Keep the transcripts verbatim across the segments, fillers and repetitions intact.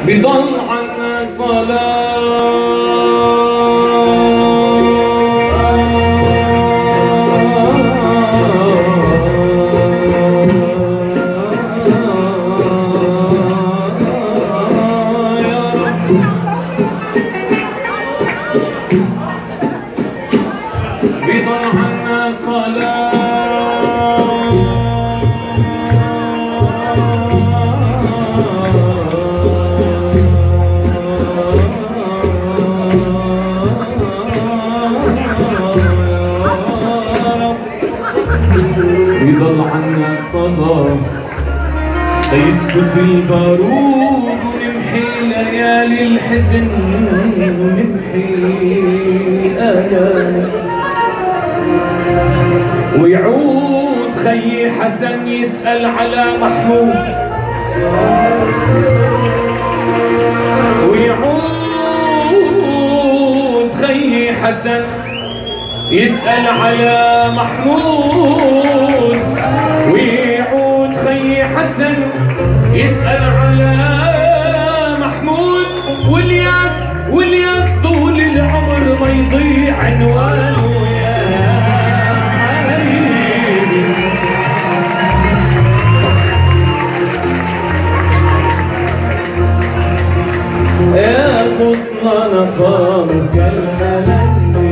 بضل عنا صلاة بضل عنا صلاة بضل عنا صلاة ليسكت البارود ونمحي ليالي الحزن ونمحي الآلام ويعود خيي حسن يسأل على محمود ويعود خيي حسن يسأل على محمود ويعود خيي حسن يسأل على محمود والياس والياس طول العمر ما يضيع عنوانه يا حبيبي يا غصن نقامك الملك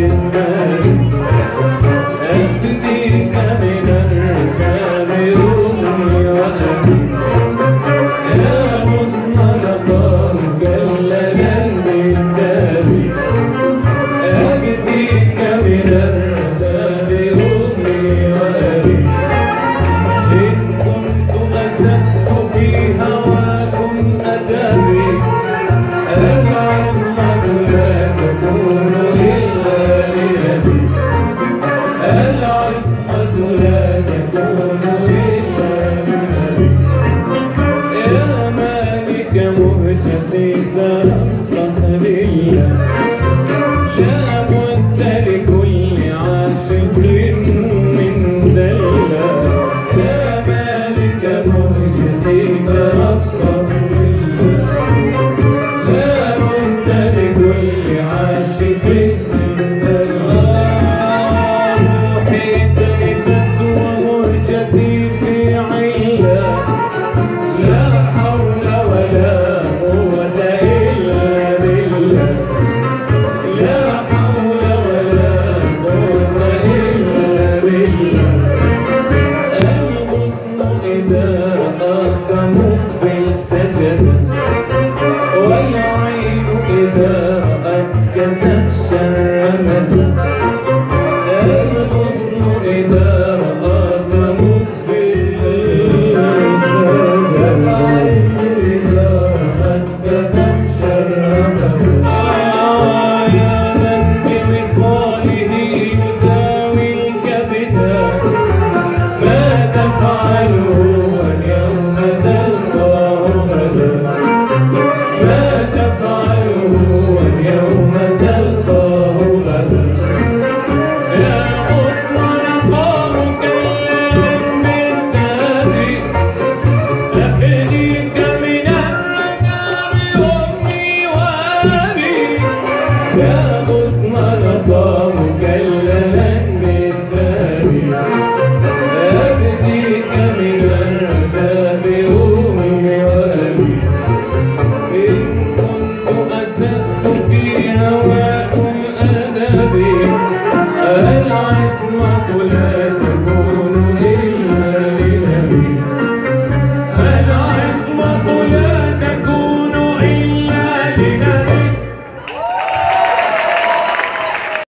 أفديك من الكاميرون وأبي يا غصن نقامك الدابي أفديك من الكاميرون وأبي إن كنت أسأت في هواكم أدابي العصمة لا تكون إلا لأبي العصمة لا تكون إلا لأبي يا مالك مهجتي ترفه لله